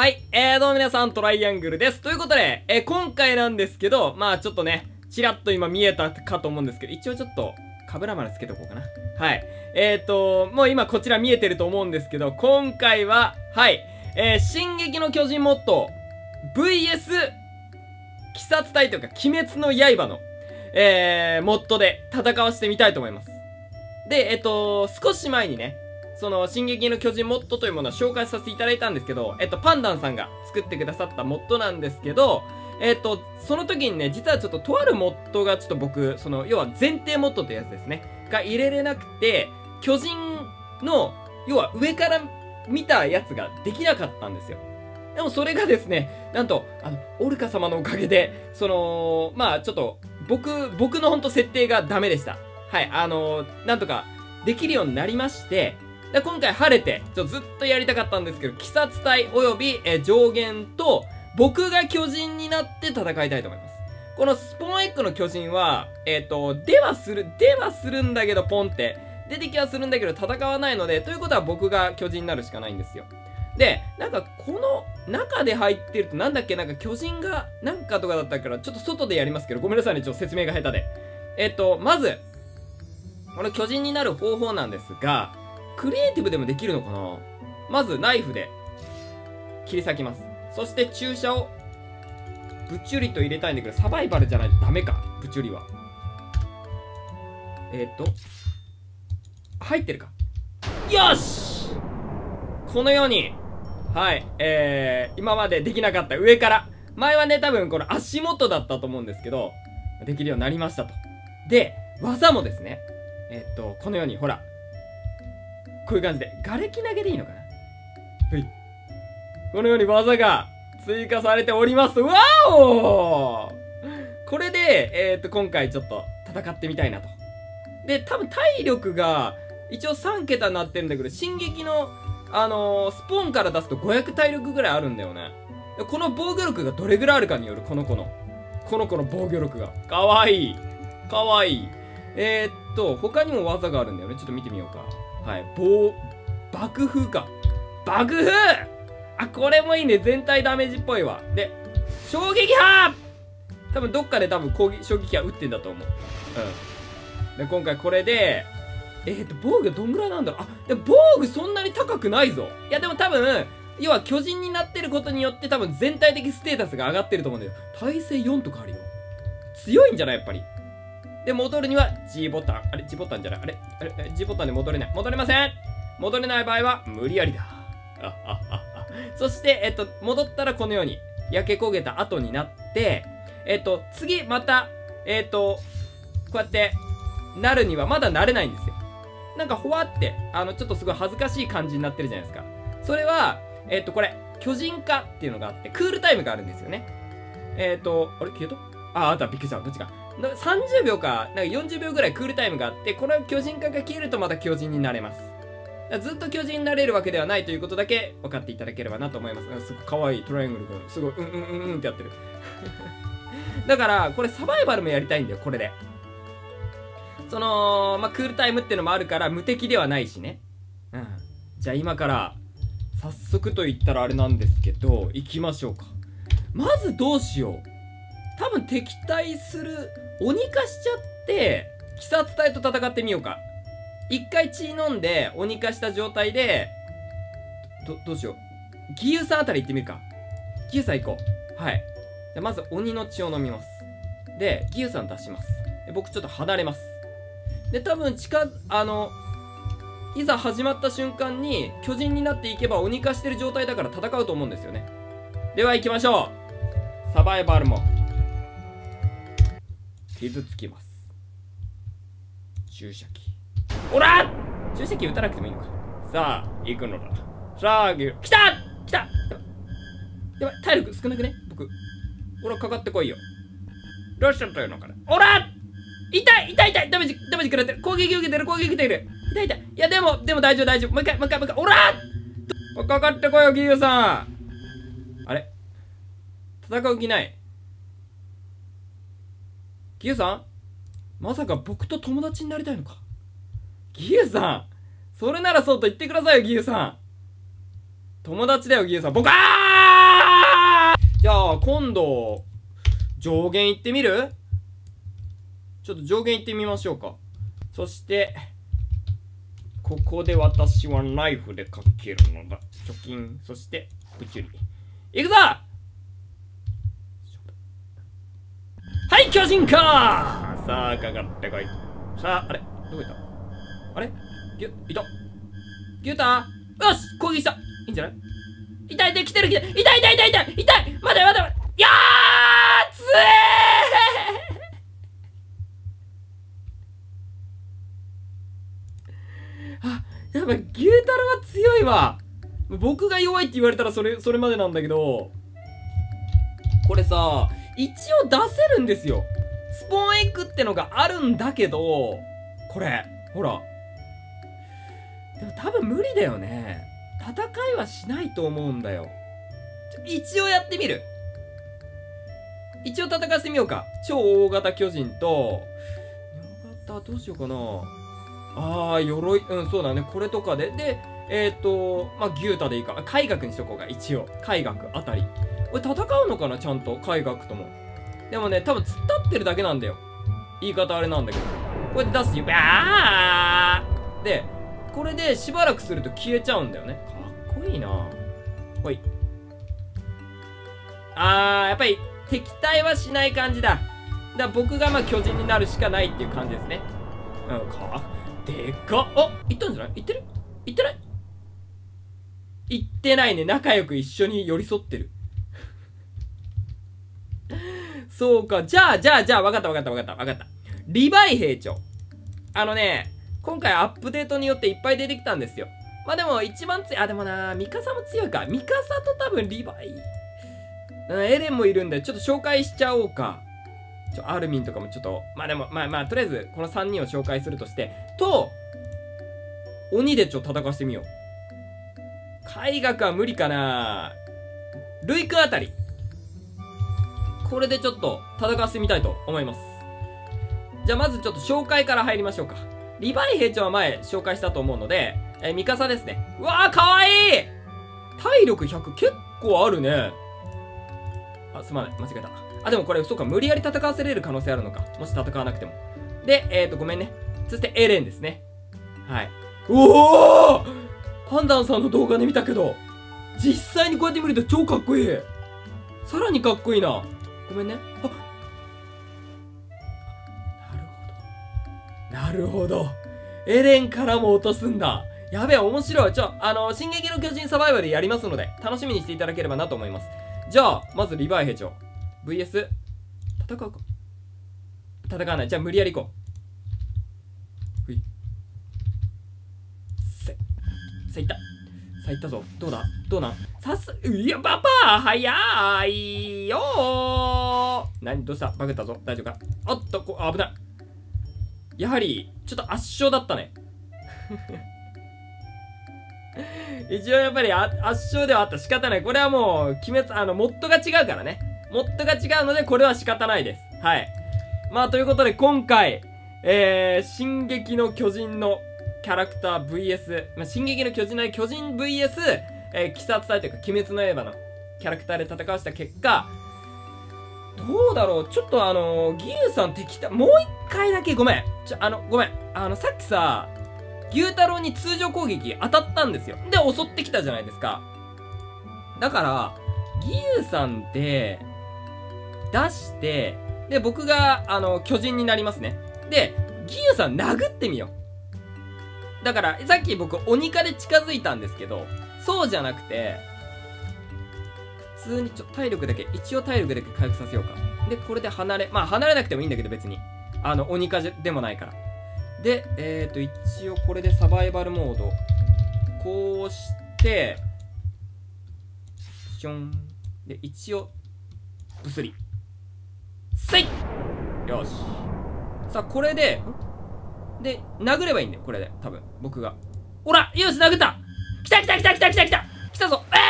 はい、どうも皆さん、トライアングルです。ということで、今回なんですけど、まあちょっとね、ちらっと今見えたかと思うんですけど、一応ちょっと、カブラまでつけておこうかな。はい。もう今こちら見えてると思うんですけど、今回は、はい、進撃の巨人モッド、VS、鬼殺隊というか、鬼滅の刃の、モッドで戦わせてみたいと思います。で、少し前にね、その、進撃の巨人モッドというものを紹介させていただいたんですけど、パンダンさんが作ってくださったモッドなんですけど、その時にね、実はちょっととあるモッドがちょっと僕、その、要は前提モッドってやつですね。が入れれなくて、巨人の、要は上から見たやつができなかったんですよ。でもそれがですね、なんと、オルカ様のおかげで、その、まあちょっと、僕のほんと設定がダメでした。はい、なんとか、できるようになりまして、で今回晴れて、ずっとやりたかったんですけど、鬼殺隊及び、上限と、僕が巨人になって戦いたいと思います。このスポーンエッグの巨人は、出はするんだけど、ポンって。出てきはするんだけど、戦わないので、ということは僕が巨人になるしかないんですよ。で、なんか、この中で入ってると、なんだっけ、なんか巨人が、なんかとかだったから、ちょっと外でやりますけど、ごめんなさいね、ちょっと説明が下手で。まず、この巨人になる方法なんですが、クリエイティブでもできるのかな。まず、ナイフで、切り裂きます。そして、注射を、ブチュリと入れたいんだけど、サバイバルじゃないとダメか、ブチュリは。入ってるか。よし！このように、はい、今までできなかった上から、前はね、多分この足元だったと思うんですけど、できるようになりましたと。で、技もですね、このように、ほら、こういう感じで、瓦礫投げでいいのかな？はい。このように技が追加されております。わお！これで、今回ちょっと戦ってみたいなと。で、多分体力が、一応3桁になってるんだけど、進撃の、スポーンから出すと500体力ぐらいあるんだよね。この防御力がどれぐらいあるかによる、この子の防御力が。かわいい。かわいい。他にも技があるんだよね。ちょっと見てみようか。はい。爆風か。爆風！あ、これもいいね。全体ダメージっぽいわ。で、衝撃波！多分どっかで衝撃波打ってんだと思う。うん。で、今回これで、防御どんぐらいなんだろう。あ、でも防具そんなに高くないぞ。いや、でも多分、要は巨人になってることによって多分全体的ステータスが上がってると思うんだよ。耐性4とかあるよ。強いんじゃないやっぱり。で、戻るには G ボタン。あれ ?G ボタンじゃない。あれ G ボタンで戻れない。戻れません。戻れない場合は無理やりだ。そして、戻ったらこのように焼け焦げた後になって、次また、こうやってなるにはまだなれないんですよ。なんかほわって、ちょっとすごい恥ずかしい感じになってるじゃないですか。それは、これ、巨人化っていうのがあって、クールタイムがあるんですよね。あれ消えた？あった、びっくりした。どっちか。30秒か、なんか40秒ぐらいクールタイムがあって、この巨人化が消えるとまた巨人になれます。ずっと巨人になれるわけではないということだけ分かっていただければなと思います。すごい可愛いトライアングル君。すごい、ってやってる。だから、これサバイバルもやりたいんだよ、これで。その、まあ、クールタイムってのもあるから無敵ではないしね。うん。じゃあ今から、早速と言ったらあれなんですけど、行きましょうか。まずどうしよう。多分敵対する、鬼化しちゃって、鬼殺隊と戦ってみようか。一回血飲んで、鬼化した状態で、どうしよう。義勇さんあたり行ってみるか。義勇さん行こう。はい。じゃあまず鬼の血を飲みます。で、義勇さん出します。で僕ちょっと離れます。で、多分いざ始まった瞬間に巨人になっていけば鬼化してる状態だから戦うと思うんですよね。では行きましょう。サバイバルも傷つきます。注射器。おら！注射器打たなくてもいいのか。さあ行くのだ。さあ来た！やばい、体力少なくね僕。ほらかかってこいよ。どうしちゃったよのかな。おら！痛いダメージ食らってる。攻撃受けてる痛い。いやでも大丈夫。もう一回。おら！かかってこいよ、ギユさん。あれ戦う気ない。ギユさんまさか僕と友達になりたいのか。ギユさんそれならそうと言ってくださいよ、ギユさん。友達だよ、ギユさん。僕、あじゃあ、今度、上限行ってみる？ちょっと上限行ってみましょうか。そして、ここで私はナイフでかけるのだ。貯金、そして、宇宙に。行くぞ！はい、巨人か！さあ、かかってこい。さあ、あれどこ行った？あれいた。ギューターよし攻撃した。いいんじゃない？痛い痛い来てる来てる。痛い痛い痛い痛い痛い。待て待て待て。いやーつえーあ、やっぱ牛太郎は強いわ。僕が弱いって言われたらそれまでなんだけど、これさ、一応出せるんですよ。スポーンエッグってのがあるんだけど、これ、ほら。でも多分無理だよね。戦いはしないと思うんだよ。一応やってみる。一応戦わせてみようか。超大型巨人と、大型どうしようかな。鎧、そうだね。これとかで。で、まあ、牛太でいいか。海学にしとこうか。一応。海学あたり。これ戦うのかなちゃんと。海学とも。でもね、多分突っ立ってるだけなんだよ。言い方あれなんだけど。こうやって出すよ。バーで、これでしばらくすると消えちゃうんだよね。かっこいいな。ほい。やっぱり敵対はしない感じだ。だから僕がまあ巨人になるしかないっていう感じですね。でかっ。行ったんじゃない？行ってる？行ってない？行ってないね。仲良く一緒に寄り添ってる。そうか。じゃあ、わかった。リヴァイ兵長。今回アップデートによっていっぱい出てきたんですよ。まあでも一番強い。でもな、ミカサも強いか。ミカサと多分リヴァイ。エレンもいるんで、ちょっと紹介しちゃおうか。アルミンとかもちょっと、まあ、とりあえず、この3人を紹介するとして、鬼で戦わせてみよう。海学は無理かな。ルイ君あたり。これでちょっと戦わせてみたいと思います。じゃあまずちょっと紹介から入りましょうか。リヴァイ兵長は前紹介したと思うので、ミカサですね。うわーかわいい。体力100結構あるね。すまない。間違えた。でもこれ、そうか、無理やり戦わせれる可能性あるのか。もし戦わなくても。で、ごめんね。そしてエレンですね。はい。おおパンダンさんの動画で見たけど、実際にこうやって見ると超かっこいい。さらにかっこいいな。ごめんね。なるほど。エレンからも落とすんだ。やべえ、面白い。進撃の巨人サバイバルやりますので、楽しみにしていただければなと思います。じゃあ、まずリヴァイ兵長。VS、戦うか。戦わない。じゃあ、無理やり行こう。ふい。いった。いったぞ。どうなんいや、パパ早いよー。どうしたバグったぞ。大丈夫か。おっと、危ない。やはり、ちょっと圧勝だったね。一応やっぱり圧勝ではあった。仕方ない。これはもう、モッドが違うからね。モッドが違うので、これは仕方ないです。はい。まあ、ということで、今回、進撃の巨人のキャラクター VS、進撃の巨人の巨人 VS、鬼殺隊というか、鬼滅の刃のキャラクターで戦わせた結果、どうだろうちょっとギユさん敵対、もう一回だけごめん。ごめん。さっきさ、牛太郎に通常攻撃当たったんですよ。で、襲ってきたじゃないですか。だから、ギユさんで、出して、で、僕が、巨人になりますね。で、ギユさん殴ってみよう。だから、さっき僕、鬼化で近づいたんですけど、そうじゃなくて、普通に一応体力だけ回復させようか。で、これで離れなくてもいいんだけど別に。鬼化でもないから。で、一応これでサバイバルモード。こうして、ション。で、一応、ブスリ。せい！よし。さあ、これで、殴ればいいんだよ、これで。多分、僕が。ほら！よし、殴った！来た来た来た来た来た来た来たぞ！